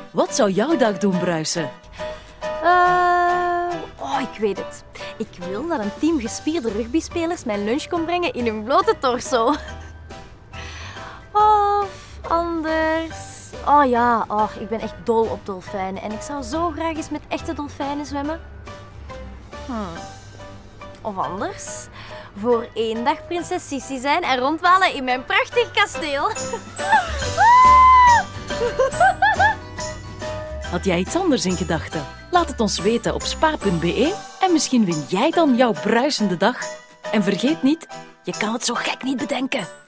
Wat zou jouw dag doen bruisen? Ik weet het. Ik wil dat een team gespierde rugbyspelers mijn lunch komt brengen in hun blote torso. Of anders... ik ben echt dol op dolfijnen en ik zou zo graag eens met echte dolfijnen zwemmen. Of anders, voor 1 dag prinses Sissi zijn en rondwalen in mijn prachtig kasteel. Had jij iets anders in gedachten? Laat het ons weten op spa.be en misschien win jij dan jouw bruisende dag. En vergeet niet, je kan het zo gek niet bedenken.